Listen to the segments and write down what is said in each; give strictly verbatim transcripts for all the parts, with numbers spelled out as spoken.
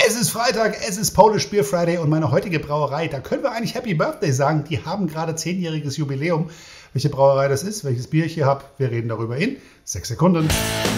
Es ist Freitag, es ist Polish Beer Friday und meine heutige Brauerei, da können wir eigentlich Happy Birthday sagen. Die haben gerade zehnjähriges Jubiläum. Welche Brauerei das ist, welches Bier ich hier habe, wir reden darüber in sechs Sekunden.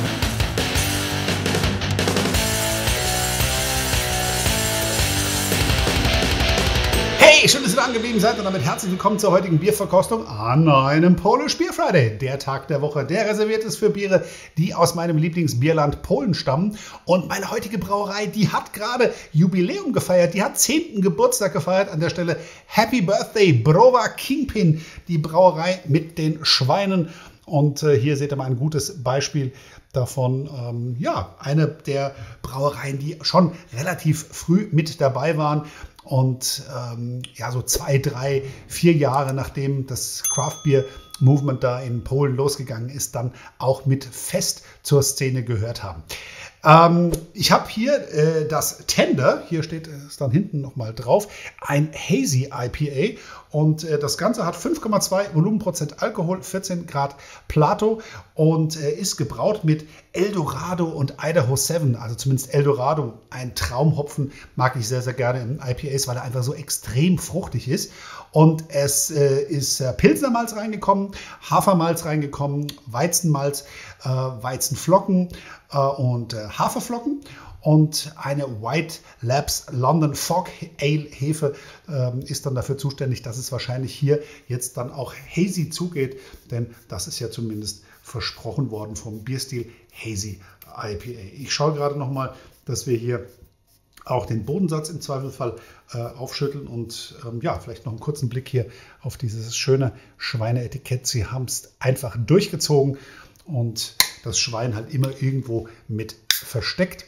Hey, schön, dass ihr da angeblieben seid und damit herzlich willkommen zur heutigen Bierverkostung an einem Polish Beer Friday. Der Tag der Woche, der reserviert ist für Biere, die aus meinem Lieblingsbierland Polen stammen. Und meine heutige Brauerei, die hat gerade Jubiläum gefeiert, die hat zehnten Geburtstag gefeiert. An der Stelle Happy Birthday, Browar Kingpin, die Brauerei mit den Schweinen. Und äh, hier seht ihr mal ein gutes Beispiel davon. Ähm, ja, eine der Brauereien, die schon relativ früh mit dabei waren. Und ähm, ja, so zwei, drei, vier Jahre nachdem das Craft Beer Movement da in Polen losgegangen ist, dann auch mit fest zur Szene gehört haben. Ähm, ich habe hier äh, das Tender, hier steht es dann hinten nochmal drauf, ein Hazy I P A und äh, das Ganze hat fünf Komma zwei Volumenprozent Alkohol, vierzehn Grad Plato und äh, ist gebraut mit Eldorado und Idaho sieben, also zumindest Eldorado, ein Traumhopfen, mag ich sehr, sehr gerne in I P As, weil er einfach so extrem fruchtig ist. Und es äh, ist äh, Pilsnermalz reingekommen, Hafermalz reingekommen, Weizenmalz, äh, Weizenflocken äh, und äh, Haferflocken und eine White Labs London Fog Ale Hefe äh, ist dann dafür zuständig, dass es wahrscheinlich hier jetzt dann auch hazy zugeht, denn das ist ja zumindest versprochen worden vom Bierstil Hazy I P A. Ich schaue gerade noch mal, dass wir hier auch den Bodensatz im Zweifelsfall äh, aufschütteln und ähm, ja, vielleicht noch einen kurzen Blick hier auf dieses schöne Schweineetikett. Sie haben es einfach durchgezogen und das Schwein halt immer irgendwo mit versteckt.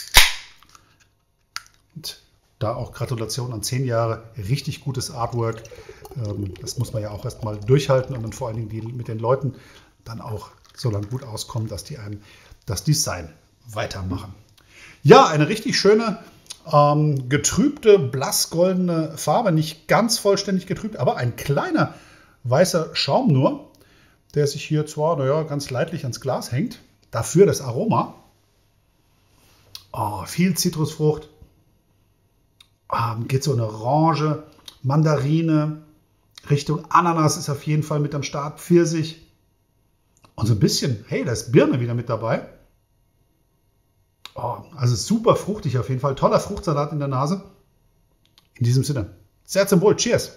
Und da auch Gratulation an zehn Jahre, richtig gutes Artwork. Ähm, das muss man ja auch erstmal durchhalten und dann vor allen Dingen die mit den Leuten dann auch so lange gut auskommen, dass die einem das Design weitermachen. Ja, eine richtig schöne Ähm, getrübte, blassgoldene Farbe, nicht ganz vollständig getrübt, aber ein kleiner weißer Schaum nur, der sich hier zwar naja, ganz leidlich ans Glas hängt. Dafür das Aroma. Oh, viel Zitrusfrucht. Ähm, geht so in Orange, Mandarine, Richtung Ananas ist auf jeden Fall mit am Start, Pfirsich. Und so ein bisschen, hey, da ist Birne wieder mit dabei. Oh, also super fruchtig auf jeden Fall. Toller Fruchtsalat in der Nase. In diesem Sinne, sehr zum Wohl. Cheers!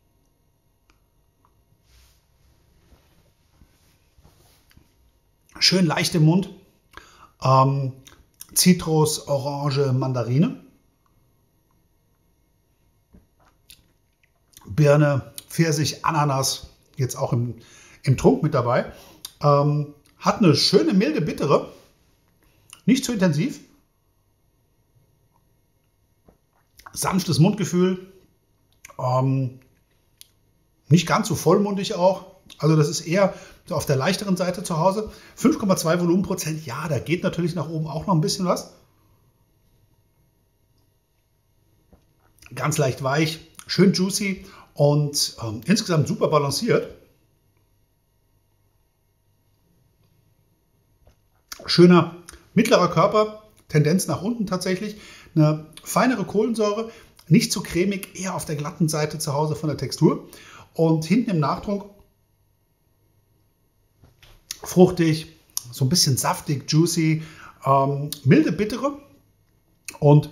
Schön leicht im Mund. Ähm, Zitrus, Orange, Mandarine. Birne, Pfirsich, Ananas. Jetzt auch im, im Trunk mit dabei. Ähm, hat eine schöne milde Bittere. Nicht zu intensiv. Sanftes Mundgefühl. Ähm, nicht ganz so vollmundig auch. Also das ist eher so auf der leichteren Seite zu Hause. fünf Komma zwei Volumenprozent. Ja, da geht natürlich nach oben auch noch ein bisschen was. Ganz leicht weich. Schön juicy und ähm, insgesamt super balanciert. Schöner mittlerer Körper, Tendenz nach unten tatsächlich, eine feinere Kohlensäure, nicht zu cremig, eher auf der glatten Seite zu Hause von der Textur. Und hinten im Nachtrunk fruchtig, so ein bisschen saftig, juicy, ähm, milde, bittere und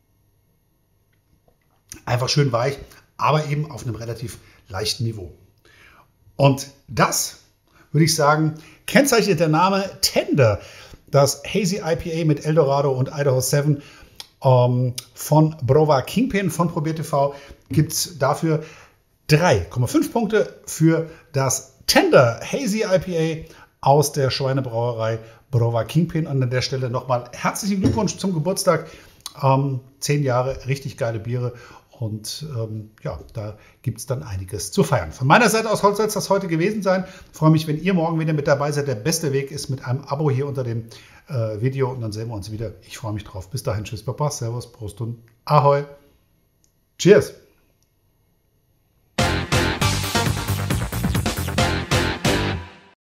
einfach schön weich, aber eben auf einem relativ leichten Niveau. Und das, würde ich sagen, kennzeichnet der Name Tender. Das Hazy I P A mit Eldorado und Idaho sieben ähm, von Browar Kingpin von ProbierTV gibt es dafür drei Komma fünf Punkte für das Tender Hazy I P A aus der Schweinebrauerei Browar Kingpin. Und an der Stelle nochmal herzlichen Glückwunsch zum Geburtstag. Ähm, zehn Jahre, richtig geile Biere. Und ähm, ja, da gibt es dann einiges zu feiern. Von meiner Seite aus soll es das heute gewesen sein. Ich freue mich, wenn ihr morgen wieder mit dabei seid. Der beste Weg ist mit einem Abo hier unter dem äh, Video. Und dann sehen wir uns wieder. Ich freue mich drauf. Bis dahin, tschüss, Baba, Servus, Prost und Ahoi. Cheers!